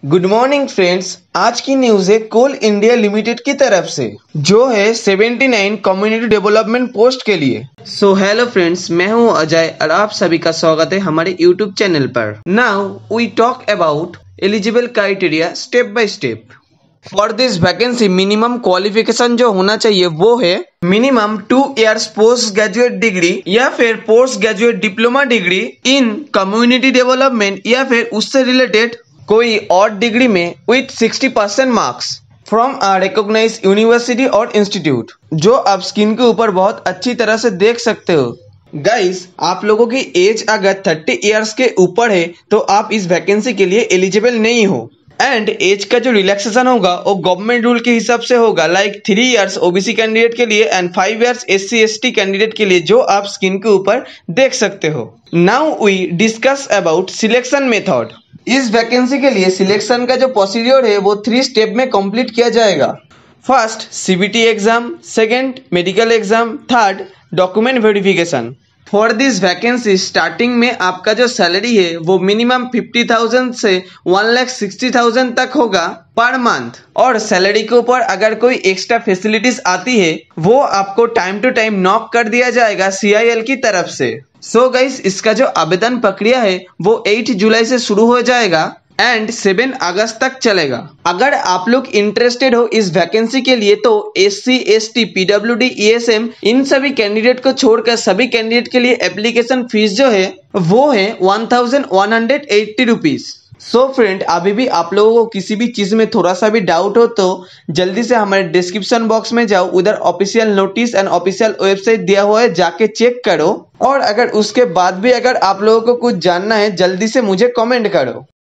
Good morning friends. आज की news है कोल इंडिया लिमिटेड की तरफ से, जो है 79 कम्युनिटी डेवलपमेंट पोस्ट के लिए। सो हेलो फ्रेंड्स, मैं हूं अजय और आप सभी का स्वागत है हमारे यूट्यूब चैनल पर। Now we talk about eligible criteria step by step. For this vacancy minimum qualification जो होना चाहिए वो है minimum 2 years post graduate degree या फिर post graduate diploma degree in community development या फिर उससे रिलेटेड कोई और डिग्री में with 60% marks from a recognise university और इंस्टीट्यूट, जो आप स्क्रीन के ऊपर बहुत अच्छी तरह से देख सकते हो। गाइस, आप लोगों की एज अगर 30 इयर्स के ऊपर है तो आप इस वैकेंसी के लिए एलिजिबल नहीं हो। एंड एज का जो रिलैक्सेशन होगा वो गवर्नमेंट रूल के हिसाब से होगा, लाइक 3 years ओबीसी कैंडिडेट के लिए एंड 5 years SC/ST कैंडिडेट के लिए, जो आप स्क्रीन के ऊपर देख सकते हो। Now we discuss about selection method. इस वैकेंसी के लिए सिलेक्शन का जो प्रोसीड्योर है वो 3 स्टेप में कंप्लीट किया जाएगा। First CBT exam, second medical exam, third document verification. For this vacancy starting में आपका जो सैलरी है वो मिनिमम 50,000 से 1,60,000 तक होगा पर मंथ, और सैलरी के ऊपर अगर कोई एक्स्ट्रा फैसिलिटीज आती है वो आपको टाइम टू टाइम नॉक कर दिया जाएगा CIL की तरफ से। सो गाइस, इसका जो आवेदन प्रक्रिया है वो 8 जुलाई से शुरू हो जाएगा एंड 7 अगस्त तक चलेगा। अगर आप लोग इंटरेस्टेड हो इस वैकेंसी के लिए तो SC, ST, PWD, ESM इन सभी कैंडिडेट को छोड़कर सभी कैंडिडेट के लिए एप्लीकेशन फीस जो है वो है 1180 रुपीज। सो फ्रेंड, अभी भी आप लोगों को किसी भी चीज में थोड़ा सा भी डाउट हो तो जल्दी से हमारे डिस्क्रिप्शन बॉक्स में जाओ, उधर official notice and official website दिया हुआ है, जाके चेक करो। और अगर उसके बाद भी अगर आप लोगों को कुछ जानना है जल्दी से मुझे कमेंट करो।